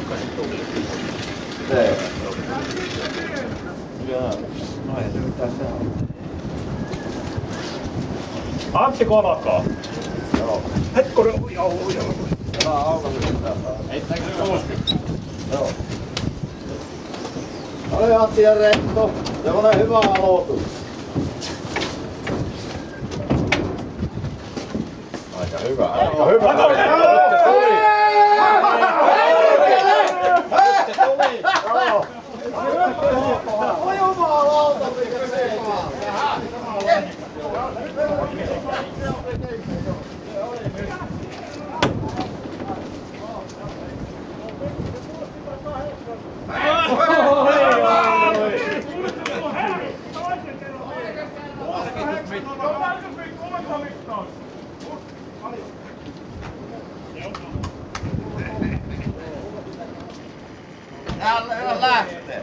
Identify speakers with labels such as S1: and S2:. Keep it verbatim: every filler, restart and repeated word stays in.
S1: Se. Joo. No ei se mitään se on.
S2: Antti Kolakaa.
S1: Joo.
S2: Hetkonen, joo, joo.
S1: Tämä aukaisi sitä.
S2: Heittääkö se kuusikymmentä?
S1: Joo. Ole Antti ja Retto. Semmonen hyvä aloitus. Aika hyvä. Aika hyvä. Nyt se tuli. Nyt se tuli. Joo. Oi jumalauta, mikä se Älä lähtee.